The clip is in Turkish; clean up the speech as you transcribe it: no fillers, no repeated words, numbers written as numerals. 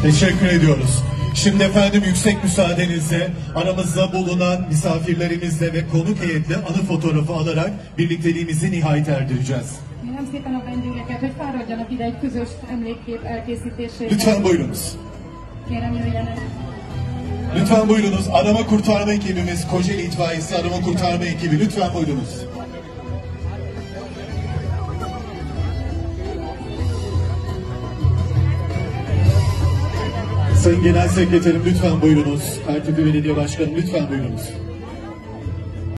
Teşekkür ediyoruz. Şimdi efendim yüksek müsaadenizle aramızda bulunan misafirlerimizle ve konuk heyetle anı fotoğrafı alarak birlikteliğimizi nihayet erdireceğiz. Kérem szépen a vendégeket, hogy fáradjanak ide egy közös emlékkép elkészítésére. Lütfen buyurunuz. Kérem jöjjenek. Lütfen buyurunuz. Arama kurtarma ekibimiz, Kocaeli İtfaiyesi Arama Kurtarma Ekibi. Lütfen buyurunuz. Sayın Genel Sekreterim lütfen buyurunuz. Ertuğrul Belediye Başkanım lütfen buyurunuz.